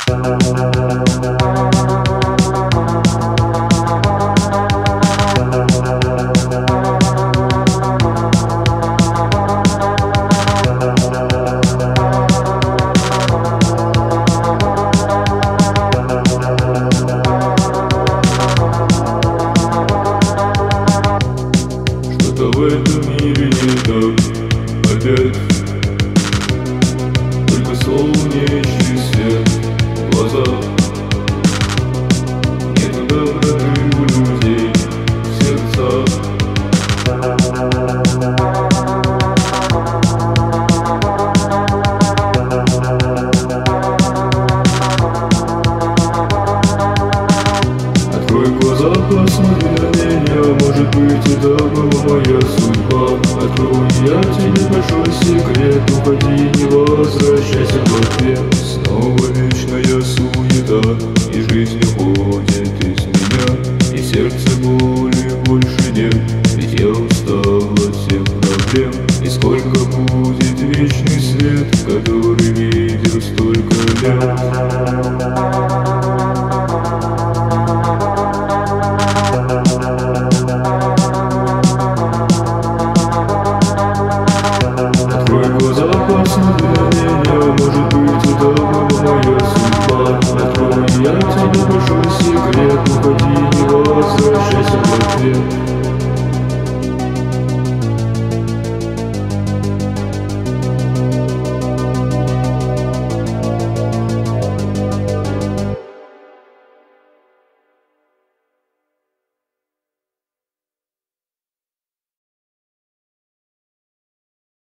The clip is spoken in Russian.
Что-то в этом мире не так опять. Только солнечный свет в глазах. Нету доброты у людей в сердцах. Открой глаза, посмотри на меня, может быть, это была моя судьба. Открою я тебе большой секрет, уходи, не возвращайся в ответ. Снова вечная суета, и жизнь уходит из меня, и в сердце боли больше нет, ведь я устал от всех проблем. И сколько будет вечный свет, который видел столько лет?